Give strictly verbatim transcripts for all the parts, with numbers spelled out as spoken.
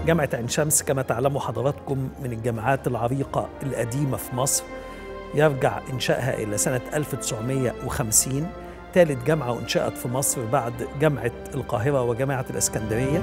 جامعة عين شمس كما تعلموا حضراتكم من الجامعات العريقة القديمة في مصر، يرجع إنشائها إلى سنة ألف وتسعمائة وخمسين، ثالث جامعة أنشأت في مصر بعد جامعة القاهرة وجامعة الإسكندرية.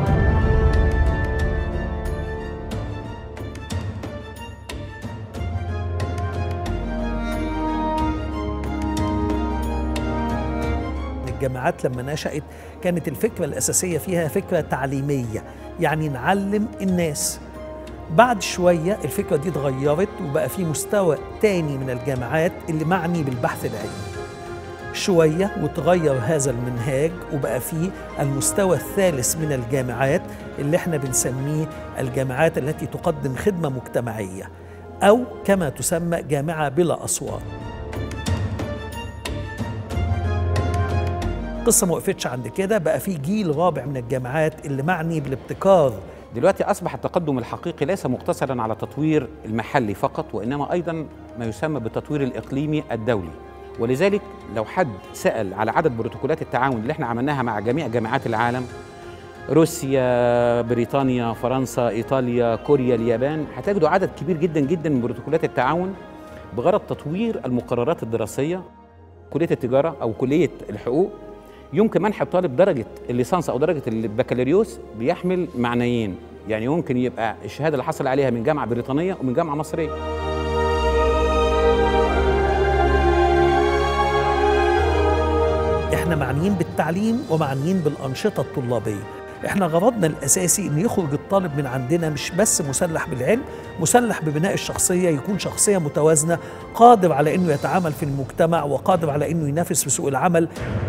الجامعات لما نشأت كانت الفكرة الأساسية فيها فكرة تعليمية، يعني نعلم الناس. بعد شوية الفكرة دي اتغيرت وبقى في مستوى تاني من الجامعات اللي معني بالبحث العلمي. شوية وتغير هذا المنهاج وبقى فيه المستوى الثالث من الجامعات اللي احنا بنسميه الجامعات التي تقدم خدمة مجتمعية، أو كما تسمى جامعة بلا أسوار. قصة ما وقفتش عند كده، بقى في جيل رابع من الجامعات اللي معني بالابتكار. دلوقتي أصبح التقدم الحقيقي ليس مقتصرا على التطوير المحلي فقط، وإنما أيضا ما يسمى بالتطوير الإقليمي الدولي. ولذلك لو حد سأل على عدد بروتوكولات التعاون اللي احنا عملناها مع جميع جامعات العالم، روسيا، بريطانيا، فرنسا، إيطاليا، كوريا، اليابان، هتجدوا عدد كبير جدا جدا من بروتوكولات التعاون بغرض تطوير المقررات الدراسية. كلية التجارة أو كلية الحقوق يمكن منح الطالب درجة الليسانس أو درجة البكالوريوس بيحمل معنيين، يعني يمكن يبقى الشهادة اللي حصل عليها من جامعة بريطانية ومن جامعة مصرية. احنا معنيين بالتعليم ومعنيين بالأنشطة الطلابية. احنا غرضنا الأساسي ان يخرج الطالب من عندنا مش بس مسلح بالعلم، مسلح ببناء الشخصية، يكون شخصية متوازنة، قادر على انه يتعامل في المجتمع وقادر على انه ينافس في سوق العمل.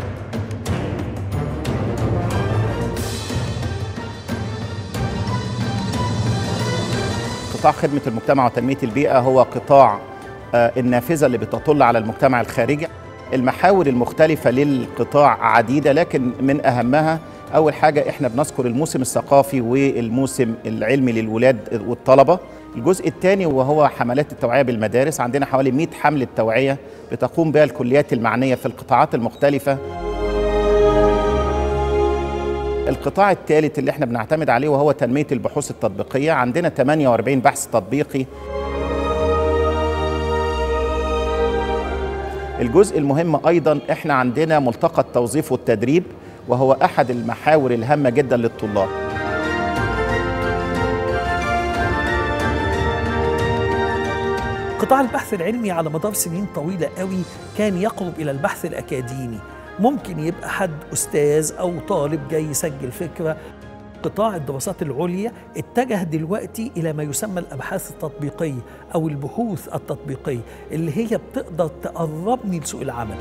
قطاع خدمة المجتمع وتنمية البيئة هو قطاع النافذة اللي بتطل على المجتمع الخارجي. المحاور المختلفة للقطاع عديدة، لكن من أهمها أول حاجة إحنا بنذكر الموسم الثقافي والموسم العلمي للولاد والطلبة. الجزء الثاني وهو حملات التوعية بالمدارس، عندنا حوالي مئة حملة توعية بتقوم بها الكليات المعنية في القطاعات المختلفة. القطاع الثالث اللي احنا بنعتمد عليه وهو تنمية البحوث التطبيقية، عندنا ثمانية وأربعين بحث تطبيقي. الجزء المهم أيضا احنا عندنا ملتقى التوظيف والتدريب، وهو أحد المحاور الهامة جدا للطلاب. قطاع البحث العلمي على مدار سنين طويلة قوي كان يقرب إلى البحث الأكاديمي، ممكن يبقى حد أستاذ أو طالب جاي يسجل فكرة. قطاع الدراسات العليا اتجه دلوقتي إلى ما يسمى الأبحاث التطبيقية أو البحوث التطبيقية، اللي هي بتقدر تقربني لسوق العمل.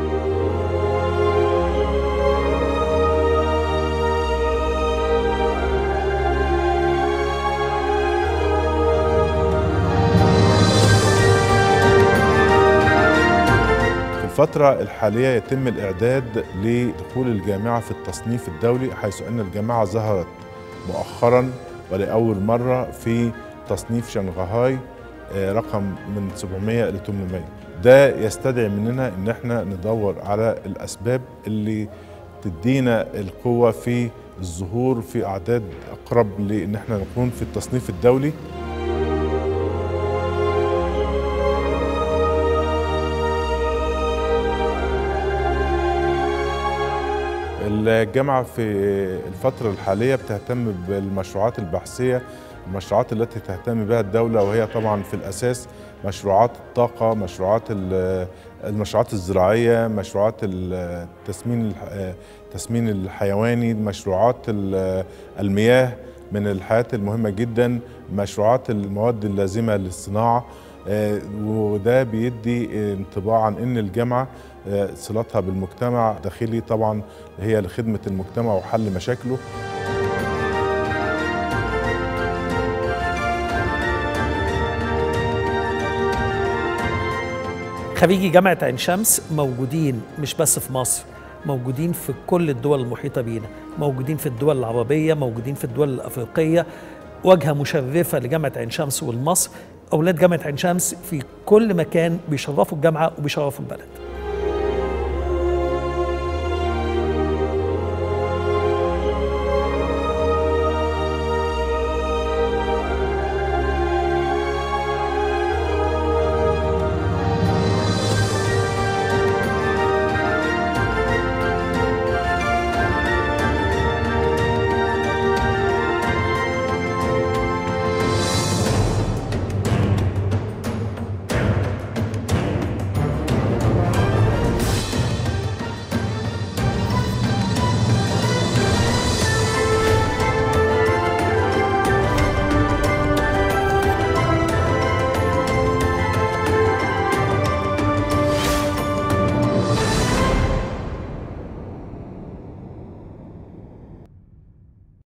الفترة الحالية يتم الإعداد لدخول الجامعة في التصنيف الدولي، حيث أن الجامعة ظهرت مؤخراً ولأول مرة في تصنيف شنغهاي رقم من سبعمائة إلى ثمانمائة. ده يستدعي مننا إن احنا ندور على الأسباب اللي تدينا القوة في الظهور في أعداد أقرب لإن احنا نكون في التصنيف الدولي. الجامعة في الفترة الحالية بتهتم بالمشروعات البحثية، المشروعات التي تهتم بها الدولة، وهي طبعا في الأساس مشروعات الطاقة، مشروعات المشروعات الزراعية، مشروعات التسمين التسمين الحيواني، مشروعات المياه من الحاجات المهمة جدا، مشروعات المواد اللازمة للصناعة. وده بيدي انطباع عن ان الجامعه صلتها بالمجتمع الداخلي طبعا هي لخدمه المجتمع وحل مشاكله. خريجي جامعة عين شمس موجودين مش بس في مصر، موجودين في كل الدول المحيطة بينا، موجودين في الدول العربية، موجودين في الدول الأفريقية. واجهة مشرفة لجامعة عين شمس والمصر. أولاد جامعة عين شمس في كل مكان بيشرفوا الجامعة وبيشرفوا البلد.